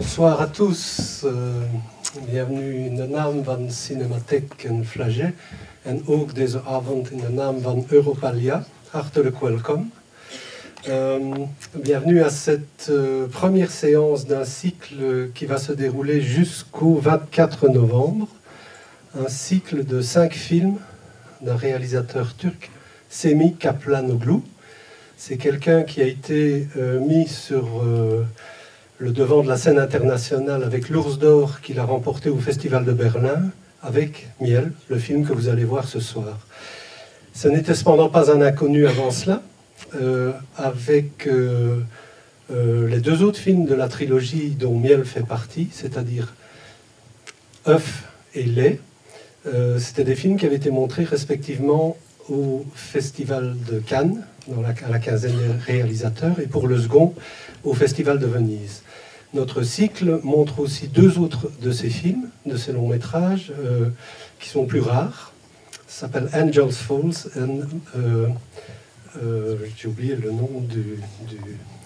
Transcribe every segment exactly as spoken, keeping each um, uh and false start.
Bonsoir à tous. Uh, bienvenue in de naam van Cinematheek en Flagey en ook deze avond in de naam van Europalia. Hartelijk welkom. Um, bienvenue à cette uh, première séance d'un cycle qui va se dérouler jusqu'au vingt-quatre novembre. Un cycle de cinq films d'un réalisateur turc, Semih Kaplanoglu. C'est quelqu'un qui a été euh, mis sur euh, le devant de la scène internationale avec l'Ours d'Or qu'il a remporté au Festival de Berlin, avec Miel, le film que vous allez voir ce soir. Ce n'était cependant pas un inconnu avant cela, euh, avec euh, euh, les deux autres films de la trilogie dont Miel fait partie, c'est-à-dire œuf et lait. Euh, C'était des films qui avaient été montrés respectivement au Festival de Cannes, dans la, à la quinzaine des réalisateurs, et pour le second, au Festival de Venise. Notre cycle montre aussi deux autres de ces films, de ces longs métrages, euh, qui sont plus rares. Ça s'appelle Angels Falls, et euh, euh, j'ai oublié le nom du... du...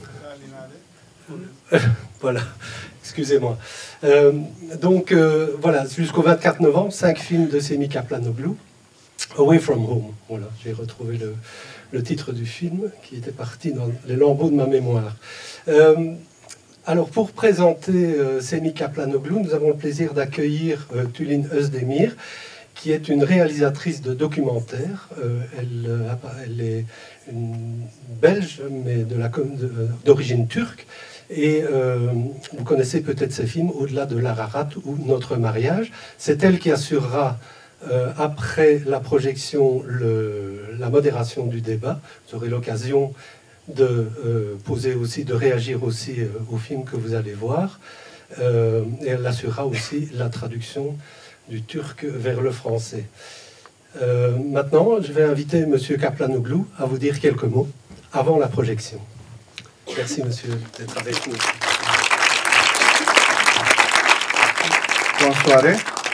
voilà, excusez-moi. Euh, donc euh, voilà, jusqu'au vingt-quatre novembre, cinq films de Semih Kaplanoglu. Away from Home, voilà, j'ai retrouvé le, le titre du film qui était parti dans les lambeaux de ma mémoire. Euh, alors pour présenter euh, Semih Kaplanoglu, nous avons le plaisir d'accueillir euh, Tülin Özdemir, qui est une réalisatrice de documentaires. Euh, elle, euh, elle est une Belge, mais d'origine turque. Et euh, vous connaissez peut-être ses films Au-delà de l'Ararat ou Notre mariage. C'est elle qui assurera Euh, après la projection, le, la modération du débat. Vous aurez l'occasion de euh, poser aussi, de réagir aussi euh, au film que vous allez voir. Euh, et elle assurera aussi la traduction du turc vers le français. Euh, maintenant, je vais inviter M. Kaplanoglu à vous dire quelques mots avant la projection. Merci, monsieur, d'être avec nous. Bonsoir.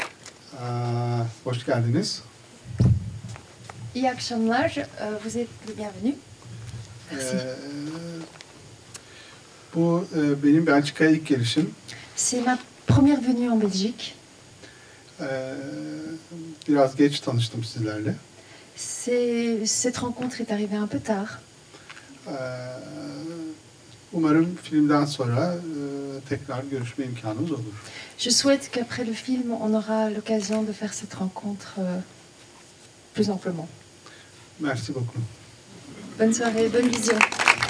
Hoş geldiniz. İyi akşamlar. Vous êtes le bienvenu. Merci. Ee, bu e, benim Belçika'ya ilk gelişim. C'est ma première venue en Belgique. Ee, biraz geç tanıştım sizlerle. Cette rencontre est arrivée un peu tard. Ee, umarım filmden sonra e, tekrar görüşme imkanımız olur. Je souhaite qu'après le film, on aura l'occasion de faire cette rencontre euh, plus amplement. Merci beaucoup. Bonne soirée, bonne vision.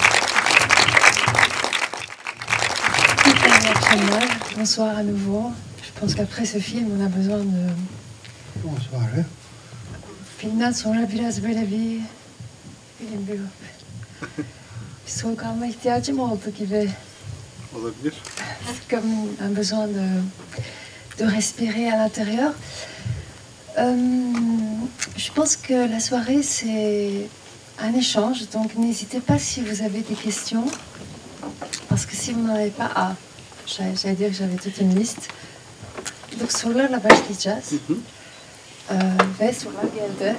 Bonsoir à nouveau. Je pense qu'après ce film, on a besoin de... Bonsoir. Filmden sonra biraz böyle bir... Film bir... Bir soğuk alma ihtiyacım oldu gibi. Olabilir. Comme un besoin de, de respirer à l'intérieur. Euh, je pense que la soirée, c'est un échange, donc n'hésitez pas si vous avez des questions, parce que si vous n'en avez pas, ah, j'allais dire que j'avais toute une liste. Donc sorularla başlayacağız. Ee, ve sorular geldi.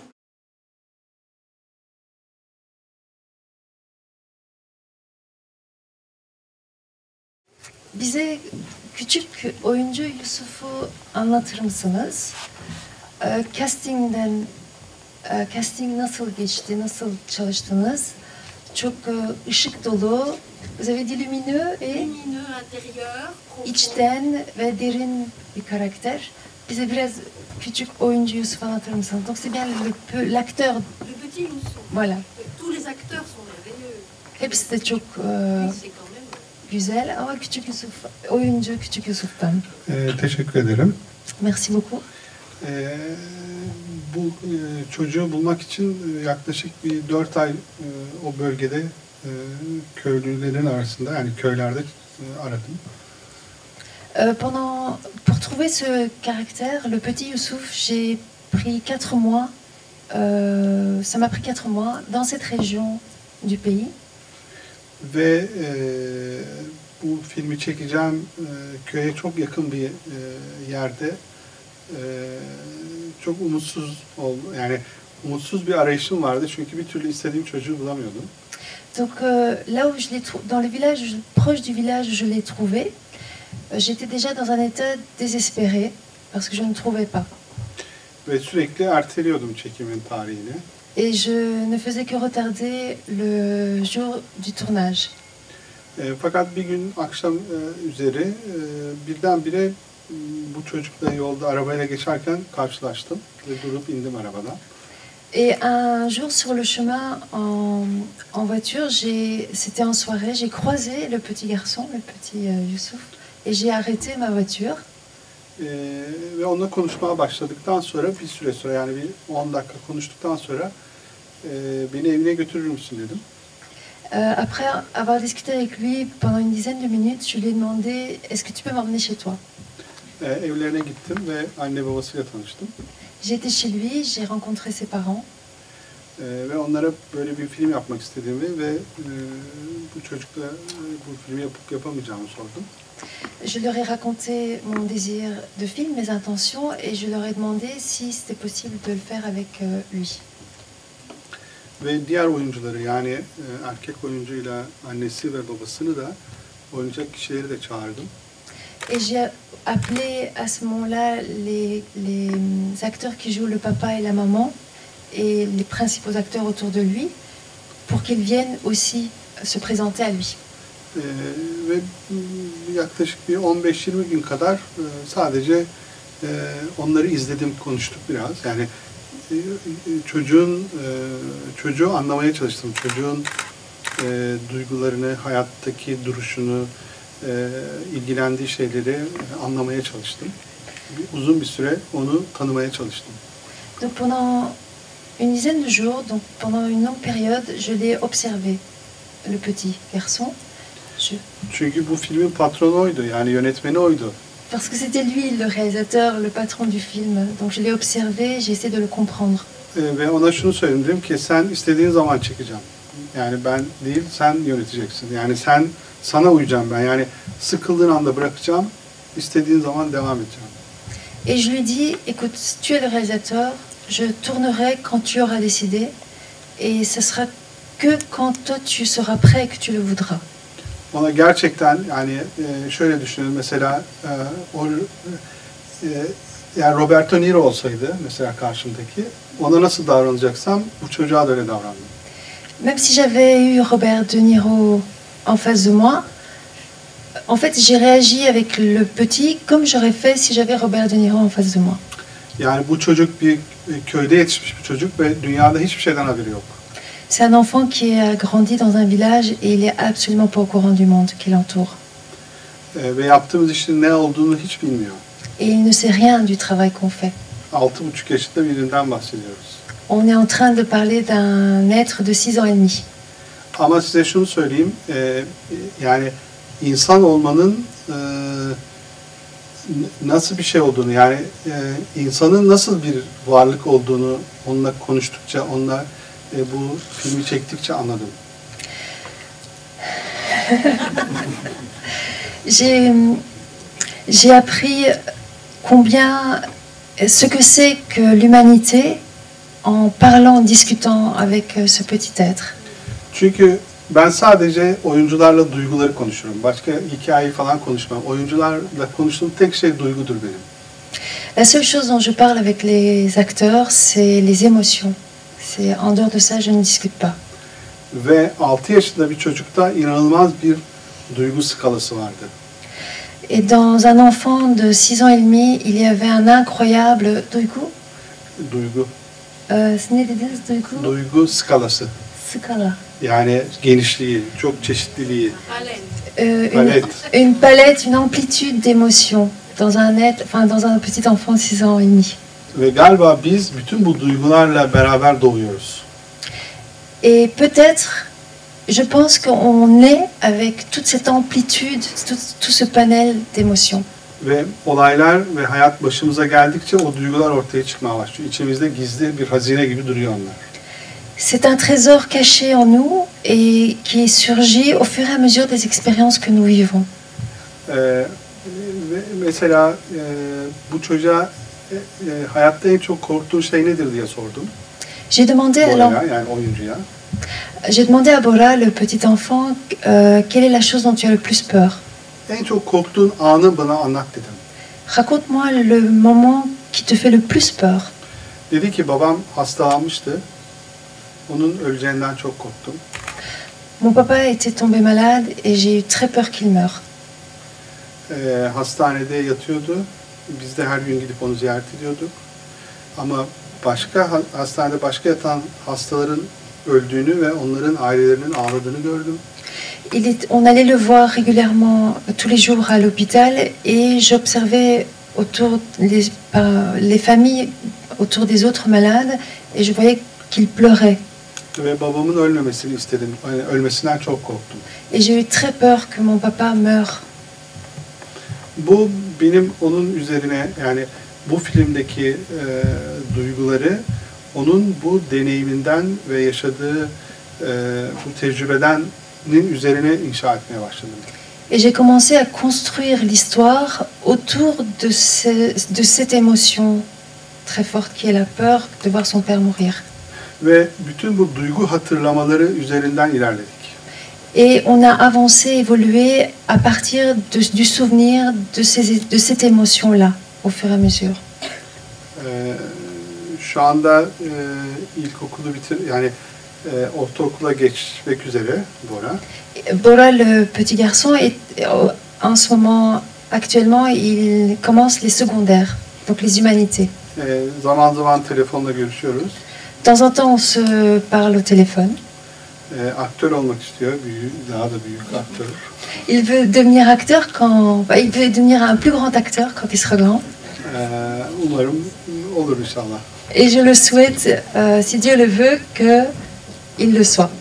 Bize küçük oyuncu Yusuf'u anlatır mısınız? Ee, casting'den, e, casting nasıl geçti, nasıl çalıştınız? Çok e, ışık dolu, vous avez dit lumineux et lumineux, intérieur, içten ve derin bir karakter. Bize biraz küçük oyuncu Yusuf anlatır mısınız? Donc c'est bien l'acteur. Le petit Youssou. Voilà. Tous les acteurs sont merveilleux. Hepsi de çok e, Oui, güzel ama küçük Yusuf, oyuncu küçük Yusuf'tan. Ee, teşekkür ederim. Merci beaucoup. Ee, bu e, çocuğu bulmak için yaklaşık bir dört ay e, o bölgede e, köylülerin arasında, yani köylerde e, aradım. Euh, pendant, pour trouver ce caractère, le petit Youssouf, j'ai pris quatre mois. Euh, ça m'a pris quatre mois dans cette région du pays. Ve e, bu filmi çekeceğim e, köye çok yakın bir e, yerde e, çok umutsuz oldu. Yani umutsuz bir arayışım vardı çünkü bir türlü istediğim çocuğu bulamıyordum. Donc euh, là où je l'ai dans le village proche du village, je l'ai trouvé. j'étais déjà dans un état désespéré parce que je ne trouvais pas. Ve sürekli erteliyordum çekimin tarihini. Et je ne faisais que retarder le jour du tournage. E, fakat bir gün akşam e, üzeri e, birdenbire bu çocukla yolda arabayla geçerken karşılaştım ve durup indim arabadan. Et un jour sur le chemin en, en voiture, c'était en soirée, j'ai croisé le petit garçon, le petit euh, Youssouf, et j'ai arrêté ma voiture. Ee, ve onunla konuşmaya başladıktan sonra bir süre sonra yani bir on dakika konuştuktan sonra e, beni evine götürür müsün dedim. Euh, après avoir discuté avec lui pendant une dizaine de minutes, je lui ai demandé est-ce que tu peux m'emmener chez toi? Ee, evlerine gittim ve anne babasıyla tanıştım. J'ai été chez lui, j'ai rencontré ses parents. Ee, ve onlara böyle bir film yapmak istediğimi ve e, bu çocukla e, bu filmi yapıp yapamayacağımı sordum. Je leur ai raconté mon désir de film, mes intentions, et je leur ai demandé si c'était possible de le faire avec euh, lui. Ve diğer oyuncuları yani e, erkek oyuncuyla annesi ve babasını da oynayacak kişileri de çağırdım. Et j'ai appelé à ce moment-là les, les acteurs qui jouent le papa et la maman et les principaux acteurs autour de lui pour qu'ils viennent aussi se présenter à lui. Ee, ve yaklaşık bir on beş yirmi gün kadar e, sadece e, onları izledim, konuştuk biraz. Yani e, çocuğun e, çocuğu anlamaya çalıştım. Çocuğun e, duygularını, hayattaki duruşunu, e, ilgilendiği şeyleri anlamaya çalıştım. Bir, uzun bir süre onu tanımaya çalıştım. Donc pendant une dizaine de jours, donc pendant une longue période, je l'ai observé, le petit garçon. Je... Çünkü bu filmin patronu oydu, yani yönetmeni oydu. Parce que c'était lui le réalisateur, le patron du film. Donc je l'ai observé, j'ai essayé de le comprendre. Ee, ve ona şunu söyledim, dedim ki sen istediğin zaman çekeceğim. Yani ben değil, sen yöneteceksin. Yani sen, sana uyacağım ben. Yani sıkıldığın anda bırakacağım, istediğin zaman devam edeceğim. Et je lui dis, écoute, tu es le réalisateur, je tournerai quand tu auras décidé, et ce sera que quand toi tu seras prêt et que tu le voudras. Ona gerçekten yani e, şöyle düşünün mesela e, o e, yani Robert De Niro olsaydı mesela karşımdaki ona nasıl davranacaksam bu çocuğa da öyle davrandım. Même si j'avais eu Robert De Niro en face de moi, en fait j'ai réagi avec le petit comme j'aurais fait si j'avais Robert De Niro en face de moi. Yani bu çocuk bir köyde yetişmiş bir çocuk ve dünyada hiçbir şeyden haberi yok. C'est un enfant qui a grandi dans un village et il est absolument pas au courant du monde qui l'entoure. E, ve yaptığımız işin ne olduğunu hiç bilmiyor. Et il ne sait rien du travail qu'on fait. Altı buçuk yaşında birinden bahsediyoruz. On est en train de parler d'un être de six ans et demi. Ama size şunu söyleyeyim, e, yani insan olmanın e, nasıl bir şey olduğunu, yani e, insanın nasıl bir varlık olduğunu onunla konuştukça, onunla e, bu filmi çektikçe anladım. J'ai j'ai appris combien ce que c'est que l'humanité en parlant, en discutant avec ce petit être. Çünkü ben sadece oyuncularla duyguları konuşurum. Başka hikayeyi falan konuşmam. Oyuncularla konuştuğum tek şey duygudur benim. La seule chose dont je parle avec les acteurs, c'est les émotions. C'est en dehors de ça, je ne discute pas. Ve altı yaşında bir çocukta inanılmaz bir duygu skalası vardı. Et dans un enfant de six ans et demi, il y avait un incroyable duygu. Duygu. Euh, ne dediniz duygu? Duygu skalası. Skala. Yani genişliği, çok çeşitliliği. Euh, une, Palette. une palette, une amplitude d'émotions dans un être, enfin dans un petit enfant de six ans et demi. Ve galiba biz bütün bu duygularla beraber doğuyoruz. Et peut-être, je pense qu'on est avec toute cette amplitude, tout, tout ce panel d'émotions. Ve olaylar ve hayat başımıza geldikçe o duygular ortaya çıkmaya başlıyor. İçimizde gizli bir hazine gibi duruyor onlar. C'est un trésor caché en nous et qui surgit au fur et à mesure des expériences que nous vivons. Ee, ve mesela e, bu çocuğa e, e, hayatta en çok korktuğu şey nedir diye sordum. J'ai demandé, à l'en- Bora'ya, yani oyuncuya. j'ai demandé à Bora, le petit enfant, euh, quelle est la chose dont tu as le plus peur. en çok korktuğun anı bana anlat dedim. Raconte-moi le moment qui te fait le plus peur. Dedi ki babam hastalanmıştı. Onun öleceğinden çok korktum. Mon papa était tombé malade et j'ai eu très peur qu'il meure. Ee, hastanede yatıyordu. Biz de her gün gidip onu ziyaret ediyorduk. Ama başka hastanede başka yatan hastaların öldüğünü ve onların ailelerinin ağladığını gördüm. Il est, on allait le voir régulièrement tous les jours à l'hôpital et j'observais autour les, les familles autour des autres malades et je voyais qu'ils pleuraient. Ve babamın ölmemesini istedim. Yani ölmesinden çok korktum. Et j'ai eu très peur que mon papa meure. Bu benim onun üzerine, yani bu filmdeki e, duyguları onun bu deneyiminden ve yaşadığı e, bu tecrübedenin üzerine inşa etmeye başladım. Et j'ai commencé à construire l'histoire autour de, ce, de cette émotion très forte qui est la peur de voir son père mourir. Ve bütün bu duygu hatırlamaları üzerinden ilerledik. Et on a avancé, évolué à partir de, du souvenir de, ces, de cette émotion-là, au fur et à mesure. Ee, şu anda e, ilkokulu bitir, yani e, ortaokula geçmek üzere Bora. Bora, le petit garçon, est, en ce moment, actuellement, il commence les secondaires, donc les humanités. Ee, zaman zaman telefonla görüşüyoruz. De temps en temps, on se parle au téléphone. E, aktör olmak istiyor, büyük, daha da büyük aktör. Il veut devenir acteur quand, bah, il veut devenir un plus grand acteur quand il sera grand. E, umarım olur inşallah. Et je le souhaite, euh, si Dieu le veut, que il le soit.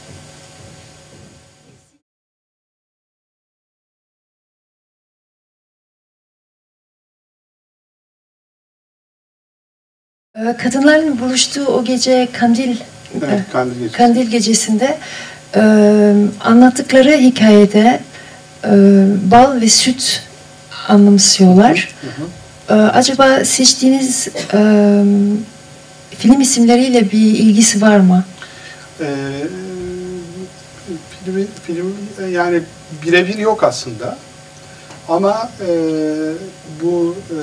Kadınların buluştuğu o gece Kandil, Evet, Kandil Gecesi. Kandil Gecesi'nde e, anlattıkları hikayede e, bal ve süt anımsıyorlar. Hı hı. E, acaba seçtiğiniz e, film isimleriyle bir ilgisi var mı? E, film, film yani birebir yok aslında. Ama e, bu e,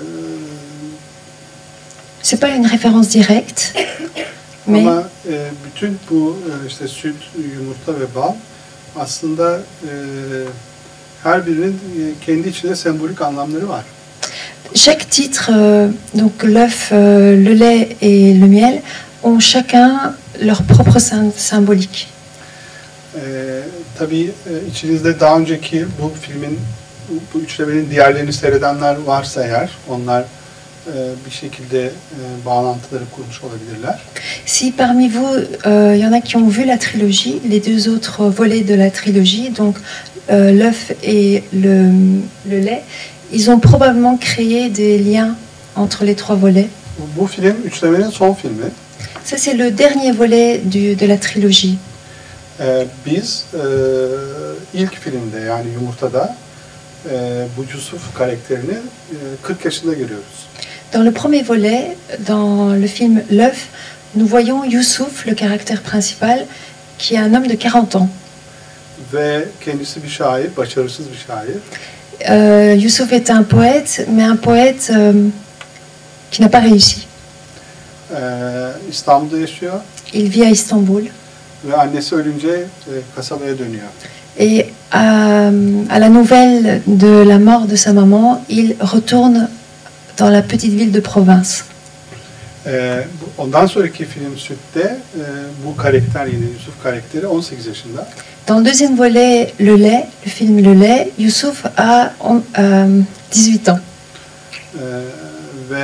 C'est pas une référence directe, mais ama e, bütün bu e, işte süt, yumurta ve bal aslında e, her birinin e, kendi içinde sembolik anlamları var. chaque titre, euh, donc l'œuf, euh, le lait et le miel, ont chacun leur propre sym- symbolique. E, tabii e, içinizde daha önceki bu filmin, bu, bu üçlemenin diğerlerini seyredenler varsa eğer, onlar bir şekilde e, bağlantıları kurmuş olabilirler. Si parmi vous, il euh, y en a qui ont vu la trilogie, les deux autres volets de la trilogie, donc euh, l'œuf et le, le lait, ils ont probablement créé des liens entre les trois volets. Bu, bu film üçlemenin son filmi. Ça, c'est le dernier volet du, de la trilogie. E, biz e, ilk filmde, yani Yumurta'da e, bu Yusuf karakterini e, kırk yaşında görüyoruz. Dans le premier volet, dans le film L'œuf, nous voyons Youssouf, le caractère principal, qui est un homme de quarante ans. Ve kendisi bir şair, başarısız bir şair. Euh, Youssouf est un poète, mais un poète euh, qui n'a pas réussi. E, İstanbul'da yaşıyor Il vit à Istanbul. ve annesi ölünce e, kasabaya dönüyor. Et à, à la nouvelle de la mort de sa maman, il retourne dans la petite ville de province. E, ondan sonraki film Süt'te e, bu karakter, yine Yusuf karakteri on sekiz yaşında. Dans le deuxième volet, Le lait, le film Le lait, Youssouf a euh, dix-huit ans. E, ve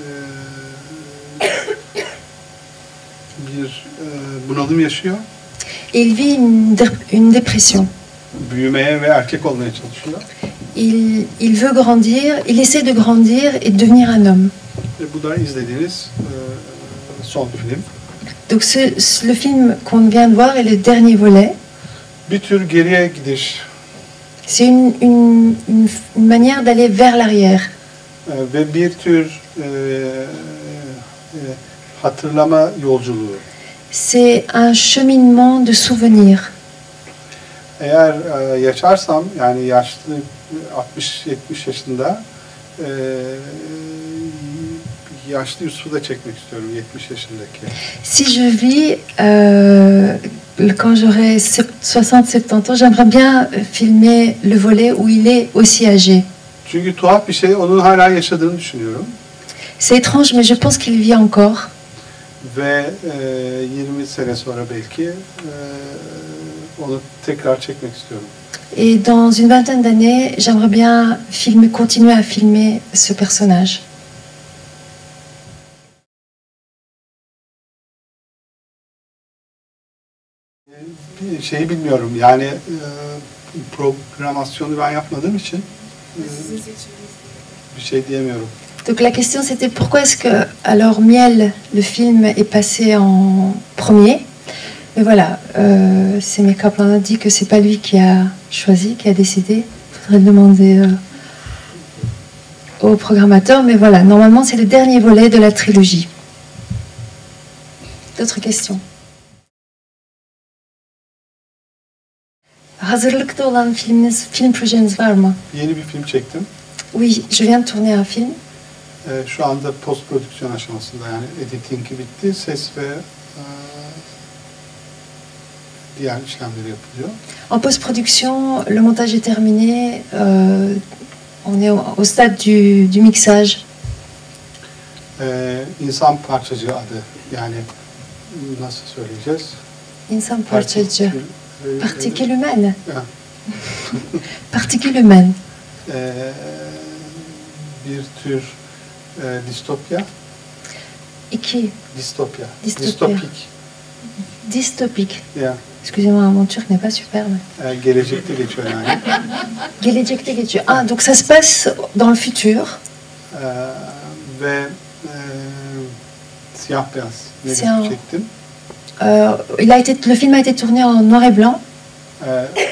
e, bir e, bunalım yaşıyor. Il vit une, dé- une dépression. Büyümeye ve erkek olmaya çalışıyor. Il, il veut grandir, il essaie de grandir et de devenir un homme. Ve bu da izlediğiniz e, son film. Donc ce, ce- le film qu'on vient de voir est le dernier volet. Bir tür geriye gidiş C'est une, une, une, une manière d'aller vers l'arrière. e, ve bir tür e, e, hatırlama yolculuğu. C'est un cheminement de souvenirs. Eğer e, yaşarsam, yani yaşlı altmış yetmiş yaşında e, yaşlı Yusuf'u da çekmek istiyorum, yetmiş yaşındaki. Si je vis, euh, quand j'aurai soixante septante ans, j'aimerais bien filmer le volet où il est aussi âgé. Çünkü tuhaf bir şey, onun hala yaşadığını düşünüyorum. C'est étrange, mais je pense qu'il vit encore. Ve e, yirmi sene sonra belki e, onu tekrar çekmek istiyorum. Et dans une vingtaine d'années, j'aimerais bien filmer, continuer à filmer ce personnage. Bir şeyi bilmiyorum, yani e, programasyonu ben yapmadığım için e, bir şey diyemiyorum. Donc la question c'était pourquoi est-ce que alors Miel, le film est passé en premier. Mais voilà, euh, c'est mes Kaplan a dit que c'est pas lui qui a choisi, qui a décidé. Il faudrait demander euh, au programmateur. Mais voilà, normalement c'est le dernier volet de la trilogie. D'autres questions? Hazırlıkta olan filminiz, film projeniz var mı? Yeni bir film çektim. Oui, je viens de tourner un film. E, şu anda post prodüksiyon aşamasında, yani editingi bitti, ses ve e, diğer işlemleri yapılıyor. En post-production, le montage est terminé. Euh, on est au, au stade du, du mixage. E, insan parçacığı adı, yani nasıl söyleyeceğiz? İnsan parçacığı. Partikül- Particule humaine. Ya, Particule humaine. e, bir tür e, distopya. İki. Distopya. Distopya. Distopik. Dystopique. Ya, Excusez-moi, mon turc n'est pas super. Mais... e, gelecekte geçiyor yani. Gelecekte geçiyor. Ah, donc ça se passe dans le futur. E, ve e, siyah beyaz bir Siyah. film çektim. Euh, il a été, le film a été tourné en noir et blanc. E,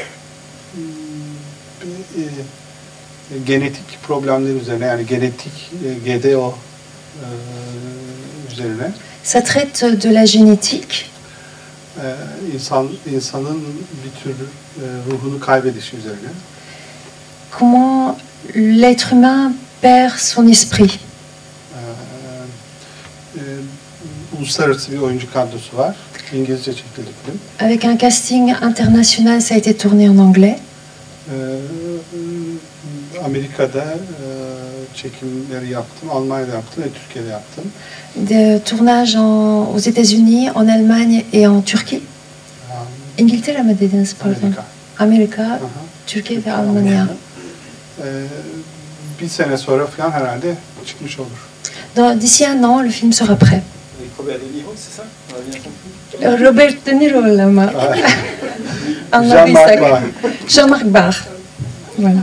bir, e, genetik problemler üzerine, yani genetik e, G D O e, üzerine. Ça traite de la génétique. e, insan insanın bir tür e, ruhunu kaybedişi üzerine. Comment l'être humain perd son esprit. E, e, uluslararası bir oyuncu kadrosu var. İngilizce çekildi film. Avec un casting international, ça a été tourné en anglais. E, Amerika'da e, çekimleri yaptım, Almanya'da yaptım ve Türkiye'de yaptım. De tournage en, aux États-Unis, en Allemagne et en Turquie. E, İngiltere mi dediniz pardon? Amerika. Amerika, Aha. Türkiye ve Almanya. E, bir sene sonra falan herhalde çıkmış olur. Dans- D'ici un an, le film sera prêt. Avec Robert De Niro, c'est ça? On a bien compris. Euh, Robert De Niro là, ma. Jean-Marc Anladıysak. Barr. Jean-Marc Barr. Voilà.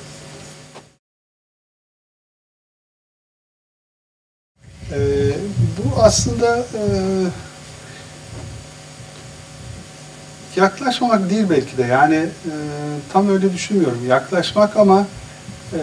E, bu aslında e, yaklaşmamak değil belki de, yani e, tam öyle düşünmüyorum. Yaklaşmak ama e,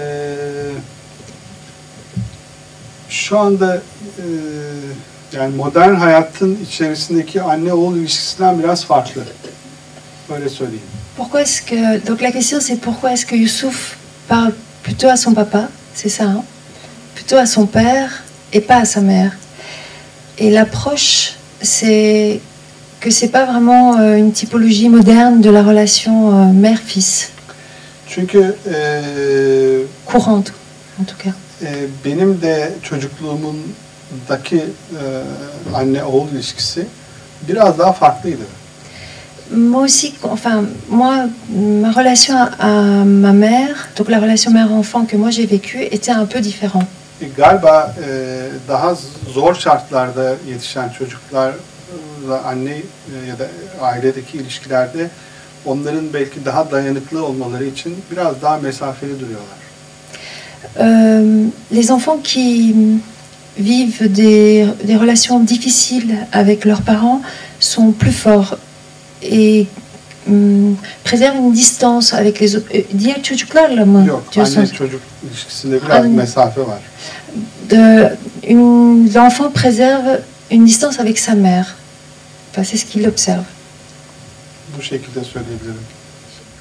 şu anda e, yani modern hayatın içerisindeki anne-oğul ilişkisinden biraz farklı. Öyle söyleyeyim. Pourquoi est-ce que donc la question c'est pourquoi est-ce que Youssouf parle plutôt à son papa, c'est ça, hein? Plutôt à son père et pas à sa mère. Et l'approche c'est que c'est pas vraiment euh, une typologie moderne de la relation euh, mère-fils, Çünkü e, courante en tout cas. e, benim de çocukluğumundaki e, anne-oğul ilişkisi biraz daha farklıydı. Moi aussi, enfin moi, ma relation à, à ma mère, donc la relation mère-enfant que moi j'ai vécue était un peu différente. E, Galiba e, daha zor şartlarda yetişen çocuklarla anne e, ya da ailedeki ilişkilerde onların belki daha dayanıklı olmaları için biraz daha mesafeli duruyorlar. Euh, les enfants qui vivent des, des relations difficiles avec leurs parents sont plus forts et hum, préservent une distance avec les autres. Euh, Diğer çocuklarla mı Yok, diyorsunuz? anne çocuk ilişkisinde biraz Anne- mesafe var. De, une- l'enfant préserve une distance avec sa mère. Enfin, c'est ce qu'il observe. Bu şekilde söyleyebilirim.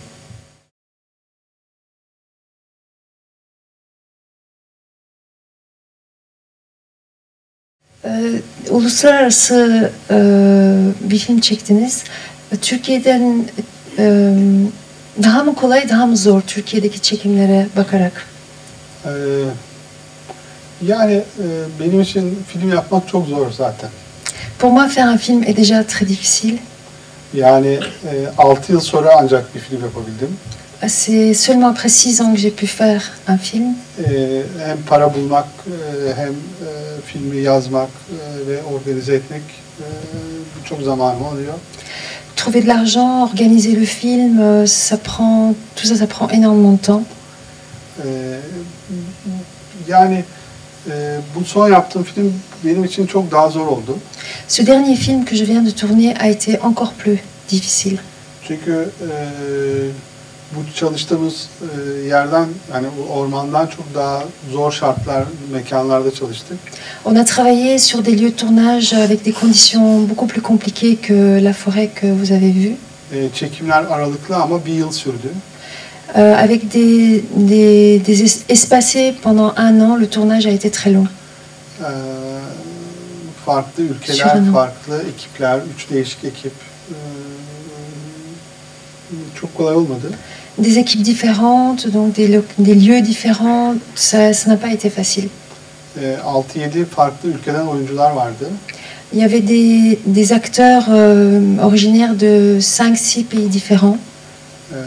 Ee, uluslararası e, bir film çektiniz. Türkiye'den e, daha mı kolay, daha mı zor Türkiye'deki çekimlere bakarak? Ee, yani e, benim için film yapmak çok zor zaten. Pour moi, faire un film est déjà très difficile. Yani e, altı yıl sonra ancak bir film yapabildim. C'est seulement après six ans que j'ai pu faire un film. Ee, hem para bulmak, e, hem e, filmi yazmak e, ve organize etmek e, çok zamanım oluyor. Trouver de l'argent, organiser le film, euh, ça prend, tout ça, ça prend énormément de temps. Ee, yani e, bu son yaptığım film benim için çok daha zor oldu. Ce dernier film que je viens de tourner a été encore plus difficile. Çünkü e, bu çalıştığımız e, yerden, yani ormandan çok daha zor şartlar, mekanlarda çalıştık. On a travaillé sur des lieux de tournage avec des conditions beaucoup plus compliquées que la forêt que vous avez vue. E, çekimler aralıklı ama bir yıl sürdü. Euh, avec des, des, des es- espacés pendant un an, le tournage a été très long. E, farklı ülkeler, Şirin. farklı ekipler, üç değişik ekip. E, çok kolay olmadı. Des équipes différentes, donc des, lo- des lieux différents, ça ça n'a pas été facile. E, altı yedi farklı ülkeden oyuncular vardı. Il y avait des, des acteurs euh, originaires de cinq six pays différents. E,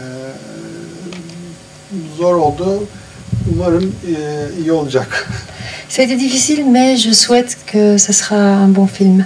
zor oldu. Umarım e, iyi olacak. Ça a été difficile, mais je souhaite que ça sera un bon film.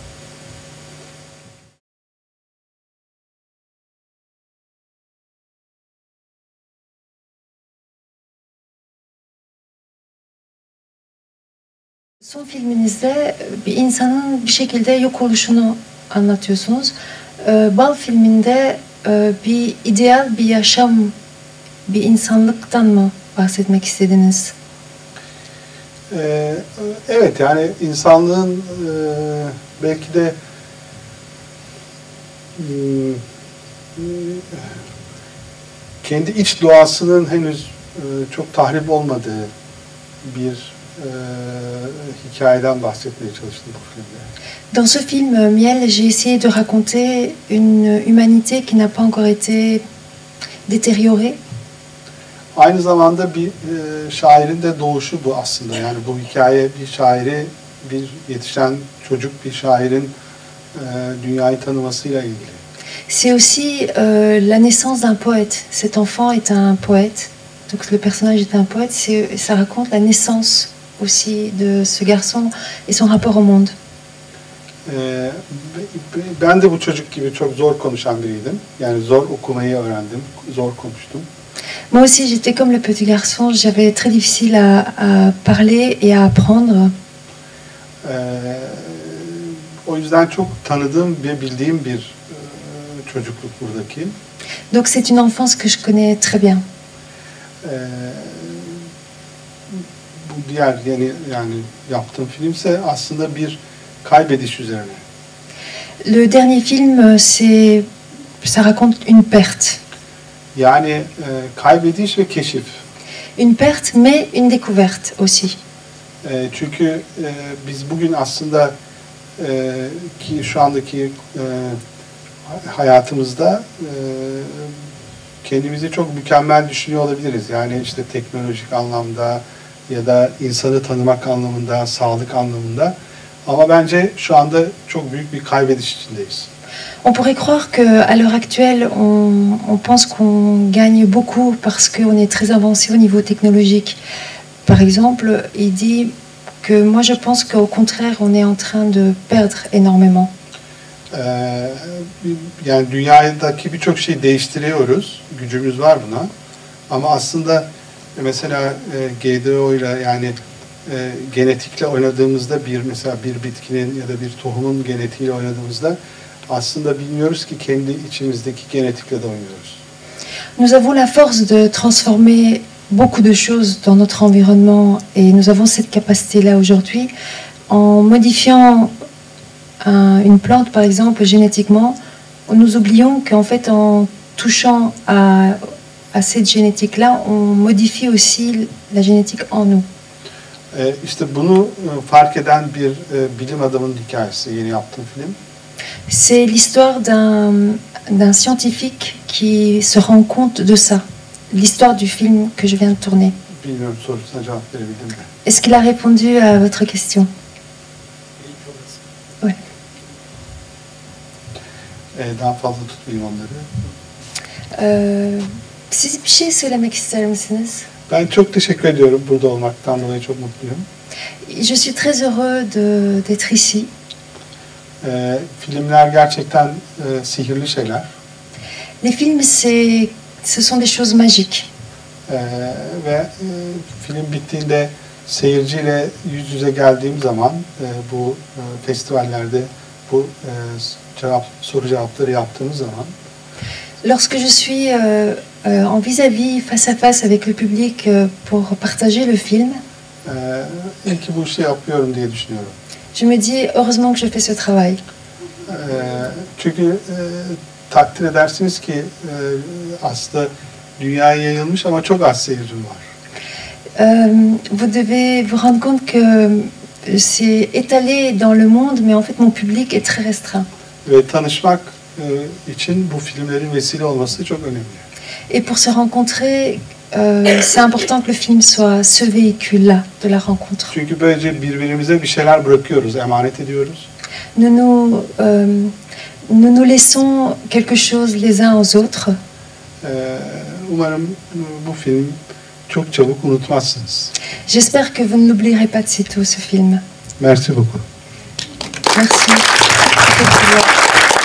Son filminizde bir insanın bir şekilde yok oluşunu anlatıyorsunuz. Ee, Bal filminde e, bir ideal bir yaşam, bir insanlıktan mı bahsetmek istediniz? Ee, evet, yani insanlığın e, belki de hmm, kendi iç doğasının henüz e, çok tahrip olmadığı bir e, hikayeden bahsetmeye çalıştım bu filmde. Dans ce film, euh, Miel, j'ai essayé de raconter une humanité qui n'a pas encore été détériorée. Aynı zamanda bir e, şairin de doğuşu bu aslında. Yani bu hikaye bir şairi, bir yetişen çocuk bir şairin e, dünyayı tanımasıyla ilgili. C'est aussi euh, la naissance d'un poète. Cet enfant est un poète. Donc le personnage est un poète. C'est- Ça raconte la naissance aussi de ce garçon et son rapport au monde. Ee, ben de bu çocuk gibi çok zor konuşan biriydim. Yani zor okumayı öğrendim, zor konuştum. Moi aussi, j'étais comme le petit garçon. J'avais très difficile à, à parler et à apprendre. Ee, o yüzden çok tanıdığım ve bildiğim bir e, çocukluk buradaki. Donc c'est une enfance que je connais très bien. Ee, bu diğer yeni yani yaptığım filmse aslında bir kaybediş üzerine. Le dernier film, euh, c'est, ça raconte une perte. Yani e, kaybediş ve keşif. Une perte, mais une découverte aussi. E, çünkü e, biz bugün aslında e, ki şu andaki e, hayatımızda e, kendimizi çok mükemmel düşünüyor olabiliriz. Yani işte teknolojik anlamda ya da insanı tanımak anlamında, sağlık anlamında. Ama bence şu anda çok büyük bir kaybediş içindeyiz. On pourrait croire qu'à l'heure actuelle, on, on pense qu'on gagne beaucoup parce qu'on est très avancé au niveau technologique. Par exemple, il dit que moi je pense qu'au contraire, on est en train de perdre énormément. Ee, yani dünyadaki birçok şeyi değiştiriyoruz. Gücümüz var buna. Ama aslında mesela e, G D O ile yani e, genetikle oynadığımızda bir mesela bir bitkinin ya da bir tohumun genetiğiyle oynadığımızda aslında bilmiyoruz ki kendi içimizdeki genetikle de oynuyoruz. Nous avons la force de transformer beaucoup de choses dans notre environnement et nous avons cette capacité-là aujourd'hui. En modifiant un- une plante, par exemple, génétiquement, nous oublions qu'en fait, en touchant à, à cette génétique-là, on modifie aussi la génétique en nous. E, işte bunu e, fark eden bir e, bilim adamının hikayesi, yeni yaptığım film. C'est l'histoire d'un d'un scientifique qui se rend compte de ça. L'histoire du film que je viens de tourner. Bilmiyorum sorusuna cevap verebildim mi? Est-ce qu'il a répondu à votre question? Oui. E, daha fazla tutmayayım onları. Ee, siz bir şey söylemek ister misiniz? Ben çok teşekkür ediyorum burada olmaktan dolayı, çok mutluyum. Je suis très heureux de d'être ici. E, filmler gerçekten e, sihirli şeyler. Les films, c'est, ce sont des choses magiques. E, ve e, film bittiğinde seyirciyle yüz yüze geldiğim zaman e, bu e, festivallerde bu e, cevap soru cevapları yaptığımız zaman Lorsque je suis euh, euh, en vis-à-vis, face à face avec le public euh, pour partager le film, e, iyi ki bu işi yapıyorum diye düşünüyorum. je me dis heureusement que je fais ce travail. E, çünkü e, takdir edersiniz ki e, aslında dünyaya yayılmış ama çok az seyircim var. Euh, vous devez vous rendre compte que c'est étalé dans le monde, mais en fait mon public est très restreint. Ve tanışmak e, için bu filmlerin vesile olması çok önemli. Et pour se rencontrer, euh, c'est important que le film soit ce véhicule-là de la rencontre. Çünkü böylece birbirimize bir şeyler bırakıyoruz, emanet ediyoruz. Nous nous, euh, nous nous laissons quelque chose les uns aux autres. E, umarım bu film çok çabuk unutmazsınız. J'espère que vous ne l'oublierez pas de sitôt, ce film. Merci beaucoup. Merci.